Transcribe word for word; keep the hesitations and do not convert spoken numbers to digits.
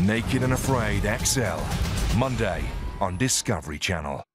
Naked and Afraid X L, Monday on Discovery Channel.